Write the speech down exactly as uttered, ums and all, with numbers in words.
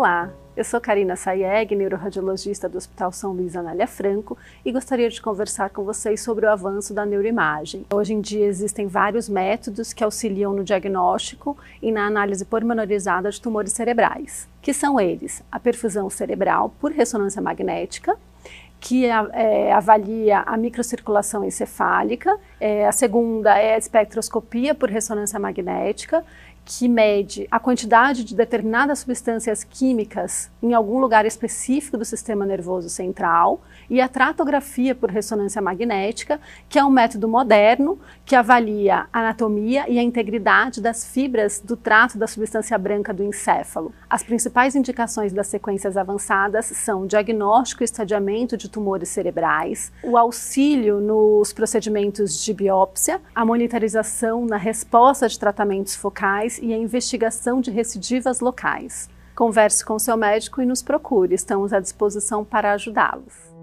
Olá, eu sou Karina Sayeg, neuroradiologista do Hospital São Luís Anália Franco, e gostaria de conversar com vocês sobre o avanço da neuroimagem. Hoje em dia existem vários métodos que auxiliam no diagnóstico e na análise pormenorizada de tumores cerebrais, que são eles: a perfusão cerebral por ressonância magnética, que é, avalia a microcirculação encefálica. É, a segunda é a espectroscopia por ressonância magnética, que mede a quantidade de determinadas substâncias químicas em algum lugar específico do sistema nervoso central, e a tratografia por ressonância magnética, que é um método moderno que avalia a anatomia e a integridade das fibras do trato da substância branca do encéfalo. As principais indicações das sequências avançadas são o diagnóstico e estadiamento de tumores cerebrais, o auxílio nos procedimentos de biópsia, a monitorização na resposta de tratamentos focais e a investigação de recidivas locais. Converse com seu médico e nos procure, estamos à disposição para ajudá-los.